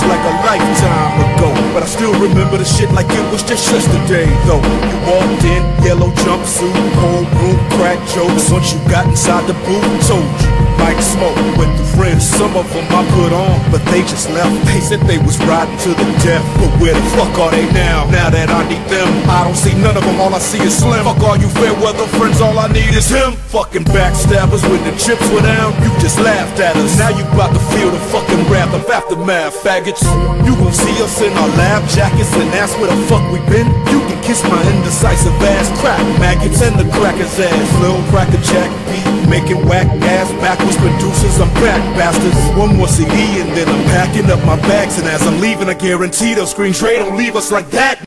like a lifetime ago, but I still remember the shit like it was just yesterday though. You walked in, yellow jumpsuit, whole room, crack jokes. Once you got inside the booth, told you might smoke with the friends. Some of them I put on, but they just left. They said they was riding to the death, but where the fuck are they now? Now that I need them, I don't see none of them, all I see is Slim. Fuck all you fair weather friends, all I need is him. Fucking backstabbers, when the chips were down, you just laughed at us. Now you about to feel the fucking wrath of aftermath, faggots. You gon' see us in our lab jackets and ask where the fuck we been. You can kiss my indecisive ass, crack maggots and the cracker's ass. Lil' cracker jack beat, making whack ass backwards producers. I'm back, bastards. One more CD and then I'm packing up my bags, and as I'm leaving I guarantee they'll scream, Trey, don't leave us like that.